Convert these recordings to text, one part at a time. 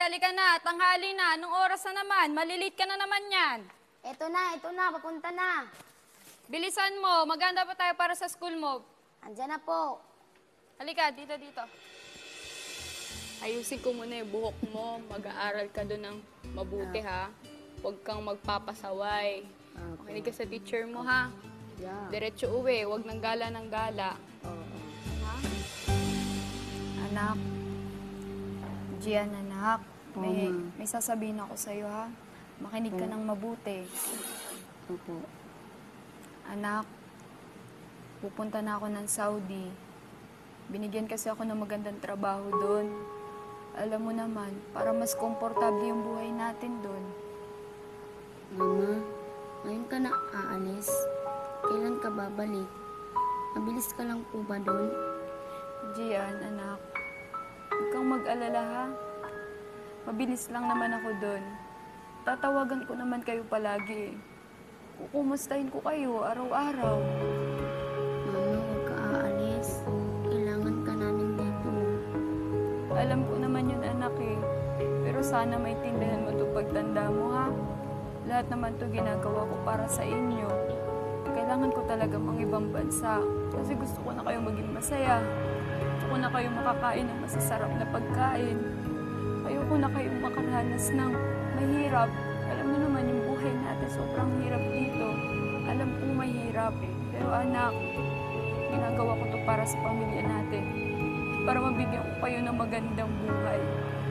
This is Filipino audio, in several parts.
halika na. Tanghali na. Anong oras na naman? Malilit ka na naman yan. Ito na, papunta na. Bilisan mo. Maganda pa tayo para sa school mo. Andyan na po. Halika, dito. Ayusin ko muna yung buhok mo. Mag-aaral ka doon ng mabuti, ha? Huwag kang magpapasaway. Makinig ka sa teacher mo, ha? Yeah. Diretso uwi. Huwag nang gala ng gala. Ha? Anak. Gian, anak. May sasabihin ako sa'yo, ha? Makinig ka ng mabuti. Opo. Anak, pupunta na ako ng Saudi. Binigyan kasi ako ng magandang trabaho doon. Alam mo naman, para mas komportable yung buhay natin doon. Mama, ngayon ka na aalis. Kailan ka babalik? Mabilis ka lang po ba doon? Gian, anak. Huwag kang mag-alala, ha? Mabilis lang naman ako doon. Tatawagan ko naman kayo palagi. Kukumustahin ko kayo araw-araw. Mama, huwag ka aalis. Kailangan ka namin dito. Alam ko naman yun, anak, eh. Pero sana maintindihan mo ito pagtanda mo, ha? Lahat naman to ginagawa ko para sa inyo. Kailangan ko talaga mga ibang bansa. Kasi gusto ko na kayong maging masaya. Gusto ko na kayong makakain ng masasarap na pagkain. Ayoko na kayong makaranas ng mahirap. Alam mo naman, yung buhay natin sobrang hirap dito. Alam kong mahirap. Pero anak, ginagawa ko to para sa pamilya natin. Para mabigyan ko kayo ng magandang buhay.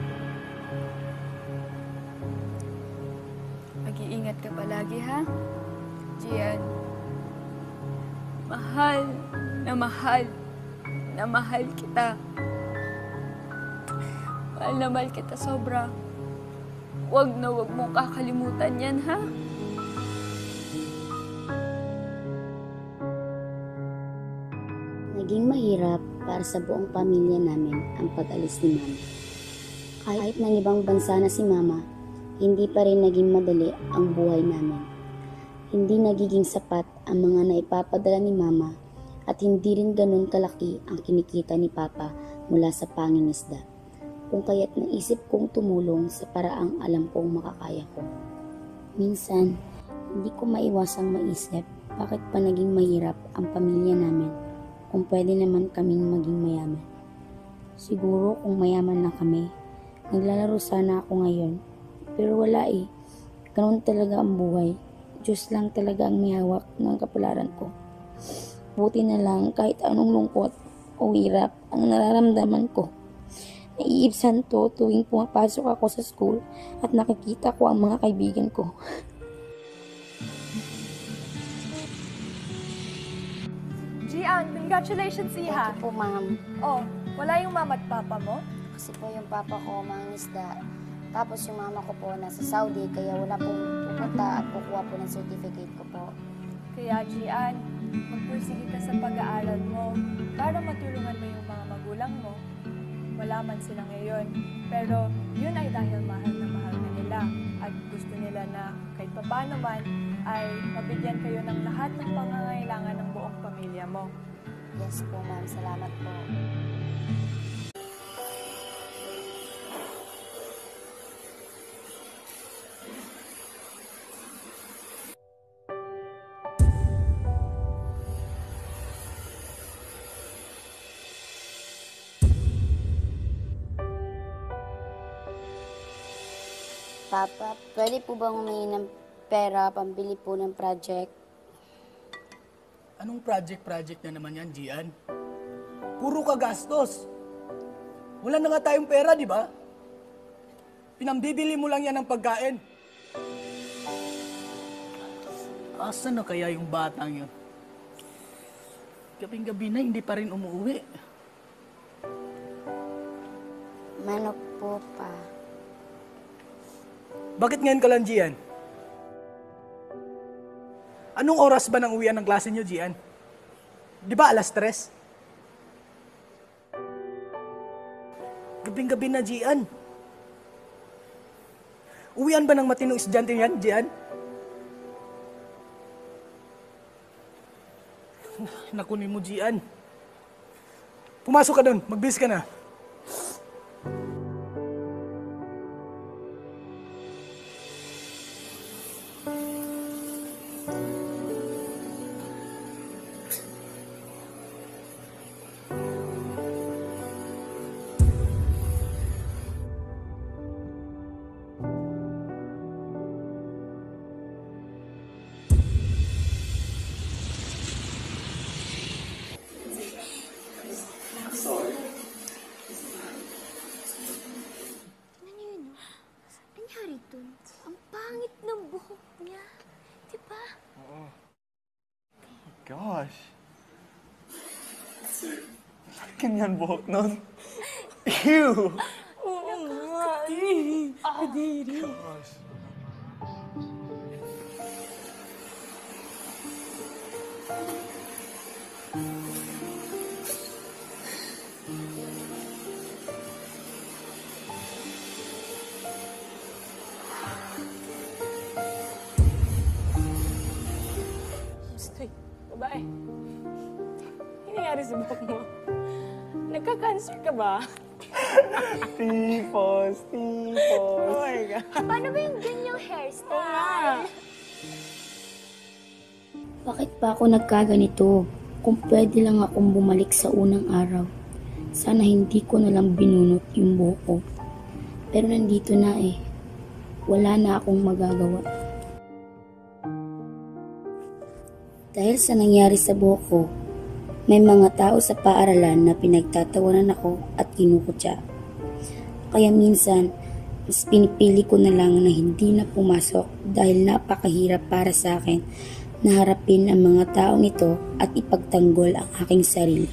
Mag-iingat ka palagi, ha? Gian, mahal na mahal na mahal kita. Mahal na mahal kita sobra. Huwag na huwag mong kakalimutan yan, ha? Naging mahirap para sa buong pamilya namin ang pag-alis ni Mama. Kahit ng ibang bansa na si Mama, hindi pa rin naging madali ang buhay namin. Hindi nagiging sapat ang mga naipapadala ni Mama at hindi rin ganun kalaki ang kinikita ni Papa mula sa pangingisda. Kung kaya't naisip kong tumulong sa paraang alam kong makakaya ko. Minsan, hindi ko maiwasang maisip bakit pa naging mahirap ang pamilya namin kung pwede naman kaming maging mayaman. Siguro kung mayaman na kami, naglalaro sana ako ngayon. Pero wala eh. Ganun talaga ang buhay. Diyos lang talaga ang may hawak ng kapalaran ko. Buti na lang kahit anong lungkot o hirap ang nararamdaman ko. Naiibsan to tuwing pumapasok ako sa school at nakikita ko ang mga kaibigan ko. Gian, congratulations, Iha. Thank you po, ma'am. Oh, wala yung mama at papa mo? Kasi po yung papa ko mangingisda. Tapos yung mama ko po nasa Saudi, kaya wala pong pupunta at kukuha po ng certificate ko po. Kaya, Gian, magpursige ka sa pag-aaral mo para matulungan mo yung mga magulang mo. Wala man sila ngayon, pero yun ay dahil mahal na mahal na nila at gusto nila na kahit paano man ay mabigyan kayo ng lahat ng pangangailangan ng buong pamilya mo. Yes po, ma'am. Salamat po. Papa, pwede po bang humingi ng pera pambili po ng project? Anong project na naman yan, Gian? Puro ka gastos. Wala na nga tayong pera, di ba? Pinambibili mo lang yan ng pagkain. Asan na kaya yung batang yun? Gabing-gabi na, hindi pa rin umuwi. Manok po, pa. Bakit ngayon ka lang, Gian? Anong oras ba ng uwian ng klase niyo, Gian? Di ba alas 3? Gabing-gabi na, Gian. Uwian ba ng matinong estudyante yan, Gian? Nakunin mo, Gian. Pumasok ka doon. Magbihis ka na. gosh. Ganyan buhok nun. Ew! Oo nga eh. Kadiri. Gosh. Stoy, babae. Ano nangyari sa buhok mo? Nagka-cancer ka ba? Tipos, tipos. Oh my God. Paano ba yung ganyang hairstyle? Bakit pa ako nagkaganito? Kung pwede lang akong bumalik sa unang araw. Sana hindi ko na lang binunot yung buhok ko. Pero nandito na eh. Wala na akong magagawa. Dahil sa nangyari sa buhok ko, may mga tao sa paaralan na pinagtatawanan ako at kinukutya. Kaya minsan, mas pinipili ko na lang na hindi na pumasok dahil napakahirap para sa akin na harapin ang mga taong ito at ipagtanggol ang aking sarili.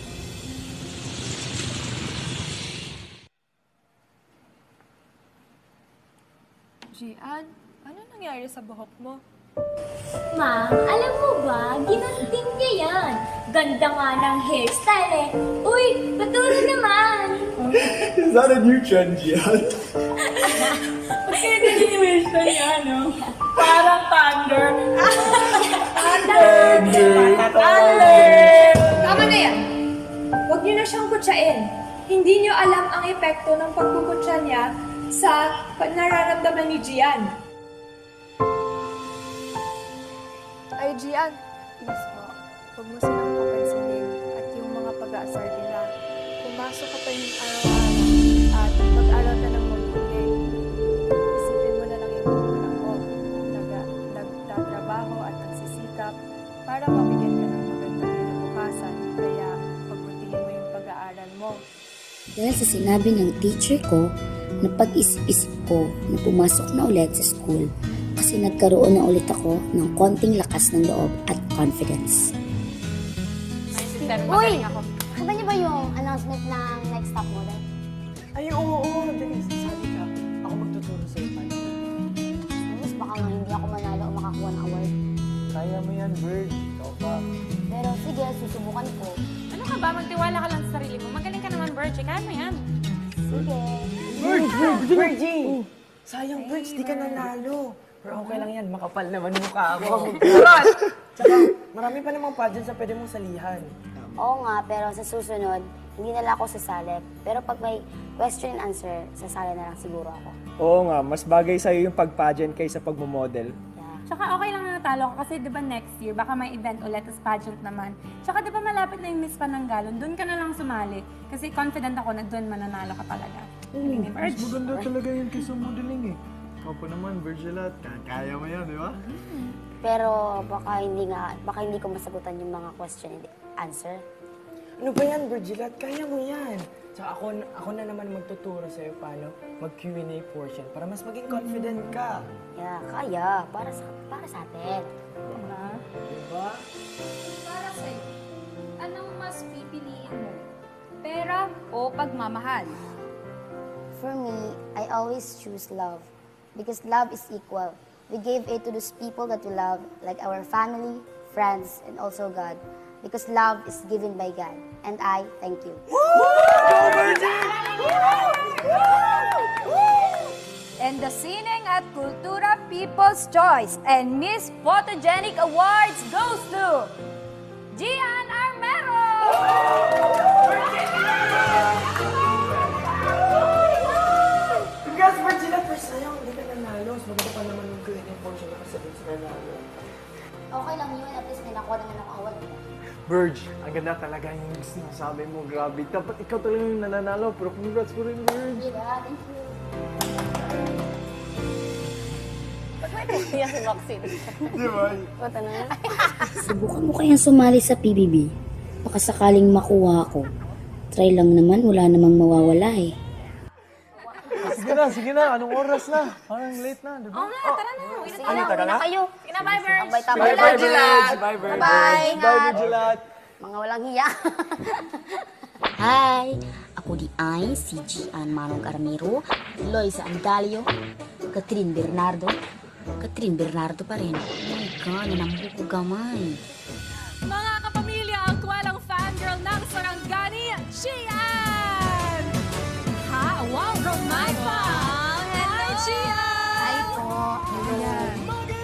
Gian, ano nangyari sa buhok mo? Ma'am, alam mo ba, ginanting niya yan. Ganda nga ng hairstyle eh. Uy, paturo naman. Is that a new trend, Gian? Kaya ganyan yung hairstyle niya, no? Parang thunder. Tama na yan! Huwag niyo na siyang kutsain. Hindi niyo alam ang epekto ng pagkukutsa niya sa nararamdaman ni Gian. Ay, Gian. Please po, huwag mo silang papansinin at yung mga pag-aasar nila. Pumasok ka pa yung araw-araw at mag-aral ka ng mabuti. Isipin mo na lang yung magulang mo. Nagtatrabaho at nagsisikap para mabigyan ka ng magandang kinabukasan. Kaya pagbutihin mo yung pag-aaral mo. Dahil sa sinabi ng teacher ko, napag-isip-isip ko na pumasok na ulit sa school kasi nagkaroon na ulit ako ng konting lakas ng loob at confidence. Uy, nakita niyo ba yung announcement ng next stop mo dahil? Ay, oo. Dali, sabi ka. Ako magtuturo sa'yo, paano? Mas baka nga hindi ako manalo o makakuha ng award. Kaya mo yan, Bird. Ikaw pa. Pero sige, susubukan ko. Ano ka ba? Magtiwala ka lang sa sarili mo. Magaling ka naman, Virgie. Kaya mo yan. Sige. Virgie! Sayang, Birds, di ka nanalo. Pero okay lang yan, makapal naman mukha mo. Tsaka, marami pa namang pageants na pwede mong salihan. Oo nga, pero sa susunod, hindi na lang ako sasali. Pero pag may question and answer, sasali na lang siguro ako. Oo nga, mas bagay sa'yo yung pag-pageant kaysa pagmamodel. Yeah. Tsaka okay lang na natalo ka kasi di ba next year, baka may event ulit as pageant naman. Tsaka di ba malapit na yung Miss Pananggalon, doon ka na lang sumali. Kasi confident ako na doon mananalo ka talaga. Mas maganda talaga yun kaysa modeling eh. Ikaw pa naman, Virgilat. Kaya mo yan, di ba? Pero baka hindi ko masagutan yung mga question and answer. Ano ba yan, Virgilat? Kaya mo yan. Tsaka ako na naman magtuturo sa'yo paano mag-Q&A portion para mas maging confident ka. Yeah, kaya. Para sa atin. Diba? Para sa'yo, anong mas pipiliin mo? Pera o pagmamahal? For me, I always choose love. Because love is equal. We gave it to those people that we love, like our family, friends, and also God. Because love is given by God. And I thank you. And the Sining at Kultura People's Choice and Miss Photogenic Awards goes to Gian Armero! Congrats, Virgilat! Pero sayang, hindi ka nanalo. Mas maganda pa naman yung Q&A portion na kasi sa nanalo. Okay lang yun. At least may nakuha naman ako award. Virg, ang ganda talaga yung sinasabi mo. Grabe. Dapat ikaw talaga yung nananalo. Pero congrats mo rin, Virg. Yeah, thank you. Yan si Maxine. Di ba? Subukan mo kayang sumali sa PBB. Baka sakaling makuha ako. Try lang naman, wala namang mawawala eh. Sige, Sige na. Anong oras na? Parang late na, di ba? Oo nga, tara na. Sige na, una na kayo. Sige na, bye, Virg. Tambay-tambay lang. Bye, Virg. Bye, Virg. Bye, Bye, Virgilat. Mga walang hiya. Hi! Ako di ay si Gian Manong Armero, Loisa Andalio, Catherine Bernardo. Catherine Bernardo pa rin. Oh my God, nanambo ko gamay. Mga kapamilya, ang kwalang fangirl ng Sarangani, Gian! Ha? Wow, romantic! Hi, Gian! Hi po. Ayan.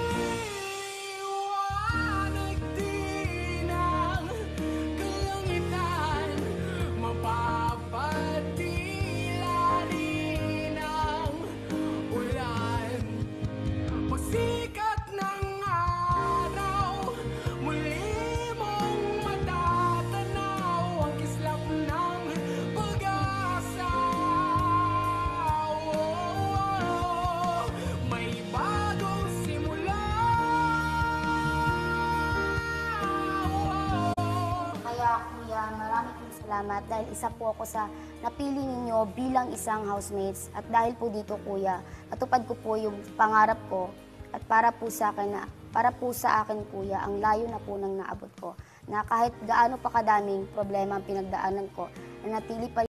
Kaya kuya, maraming salamat dahil isa po ako sa napili ninyo bilang isang housemates. At dahil po dito kuya, natupad ko po yung pangarap ko at para po sa akin kuya, ang layo na po nang naabot ko. Na kahit gaano pa kadaming problema ang pinagdaanan ko, na natili pa